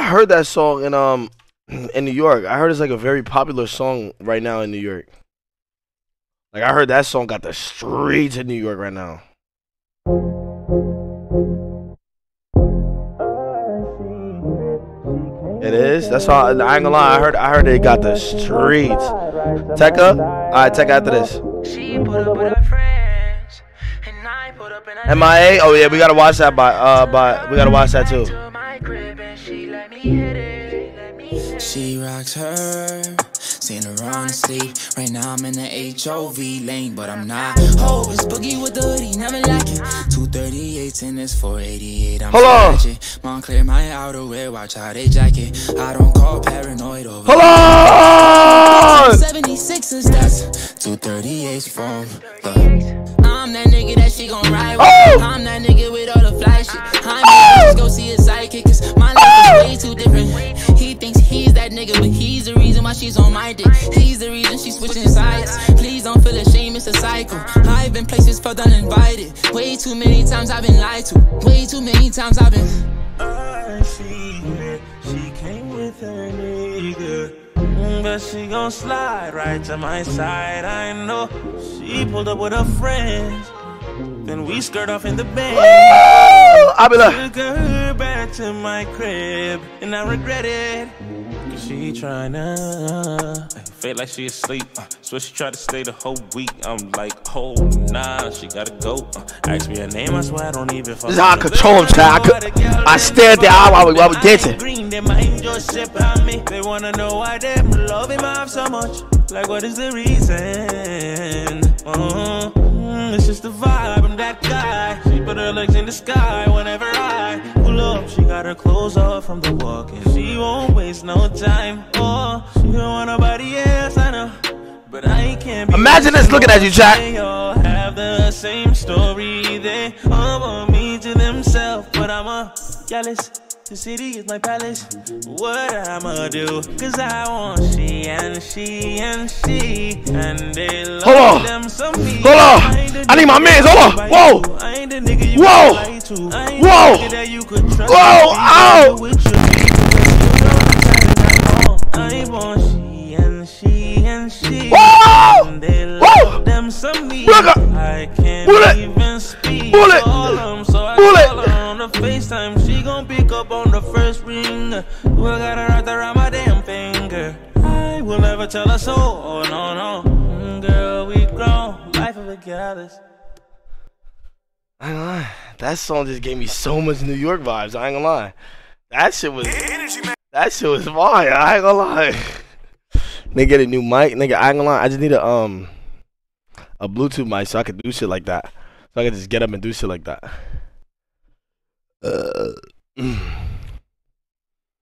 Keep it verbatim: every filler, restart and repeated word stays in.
heard that song in um in New York. I heard it's like a very popular song right now in New York. Like I heard that song got the streets in New York right now. It is. That's all. I ain't gonna lie. I heard. I heard they got the streets. Tekka. All right, Tekka after this. M I A. Oh yeah, we gotta watch that. By uh, by we gotta watch that too. She rocks her, seen her on sleep. Right now I'm in the H O V lane, but I'm not. Oh, it's Boogie with the hoodie, never like it. two thirty-eights in this four eighty-eight. I'm Hold on. Montclair, my outerwear, watch how they jacket. I don't call paranoid over. Hold on. seventy-sixes, that's two thirty-eights from the. I'm that nigga that she gon' ride with. Oh. I'm that nigga with all the fly shit. I'm oh. Just go see his sidekick, cause my life oh. is way too different. He thinks he's that nigga, but he's the reason why she's on my dick. He's the reason she's switching sides. Please don't feel ashamed, it's a cycle. I've been places felt uninvited. Way too many times I've been lied to. Way too many times I've been. I see it. She came with her nigga, but she gon' slide right to my side. I know she pulled up with her friends. Then we skirt off in the bed. I be like, took her back to my crib, and I regret it. Cause she tryna feel like she asleep. Uh, so she tried to stay the whole week. I'm like, oh nah, she gotta go. Uh, ask me her name, I swear I don't even. This is how I control him, child. I, could, I stared there while we while we dancing. They might just sip on me. They wanna know why they love him off so much. Like, what is the reason? Uh-huh. It's just the vibe, I'm that guy. She put her legs in the sky whenever I pull up. She got her clothes off from the walk, and she won't waste no time. Oh, she don't want nobody else, I know, but I can't be. Imagine this looking at you, Jack. They all have the same story. They all want me to themselves, but I'm a jealous. The city is my palace. What I'ma do? Cause I want she and she and she. And they love Hold on. them some me. Hold on. I need my mans. Hold on. Whoa. I ain't the nigga you Whoa. lie to. I ain't Whoa. the nigga that you could trust. Whoa. Ow. I want she and she and she. Whoa. And they love Whoa. them some me. Bullet. I can't Bullet. even speak. Bullet. All them, so I Bullet. call her on the FaceTime. She gon' pick up on the first ring. We got her right around my damn finger. I will never tell her so. Oh no no, mm, girl, we grown. Life of a goddess. I ain't gonna lie. That song just gave me so much New York vibes. I ain't gonna lie. That shit was. That shit was fire. I ain't gonna lie. Nigga get a new mic. Nigga, I ain't gonna lie. I just need a um a Bluetooth mic so I could do shit like that. So I could just get up and do shit like that. Uh.